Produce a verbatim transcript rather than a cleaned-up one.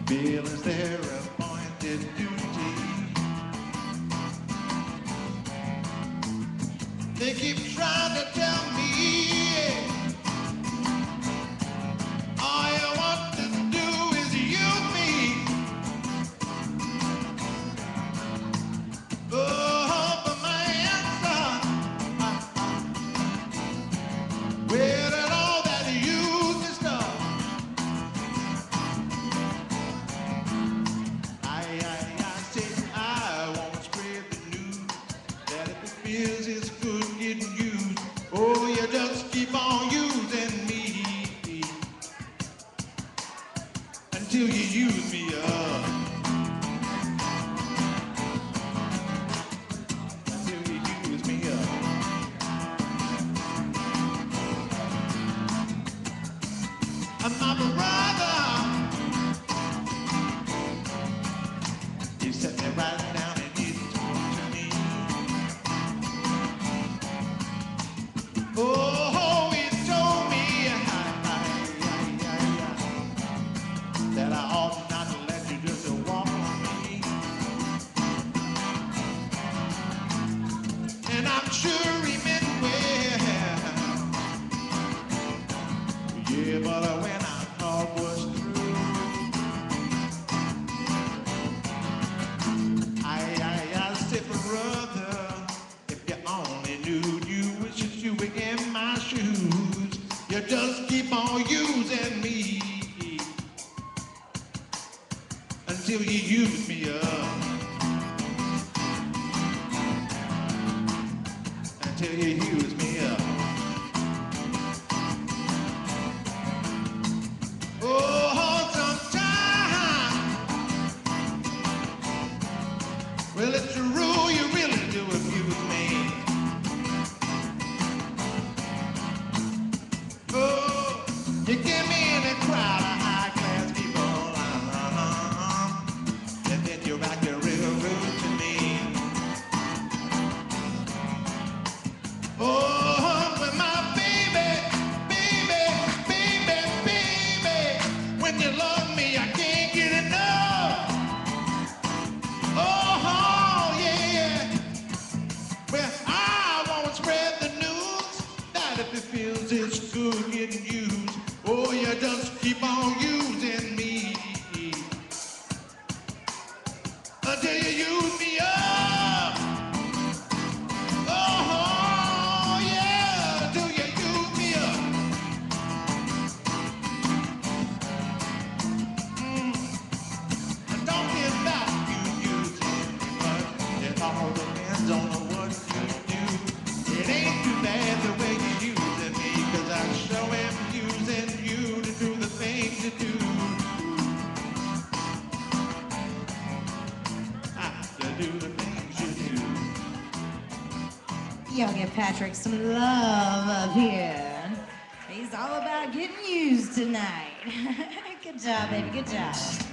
Bills their appointed duty. They keep trying to tell me all you want to do is use me. Oh, but my answer, where did all that use me start? I, I, I say I won't spread the news that if it feels it's good getting used, oh, you just keep on using me until you use me up. Until you use me up. And my brother, he set me right down and he talked to me. Oh, he told me I, I, I, I, I, that I ought not to let you just walk on me. And I'm sure he meant well. Yeah, but when I thought was through, I, I, I said, brother, if you only knew you wishes you were in my shoes, you just keep on using me until you use me up. Until you use me up. Oh, sometimes, well, it's a rule you really do abuse me. Oh, you get me in a crowd of high-class people, uh-huh, and then you act real rude to me. Oh, when my baby, baby, baby, baby, when you love me, I can't get enough. Oh, yeah. Well, I won't spread the news that if it feels it's good getting used, oh, you just keep on using me until you use me up. Oh, yeah, till you use me up. Mm. And don't get back, you using me much. It all depends on what you do. It ain't too bad the way you're using me, 'cause I sure am using you to do the things you do. Ah, to do the things you do. Y'all give Patrick some love up here. He's all about getting used tonight. Good job, baby, good job.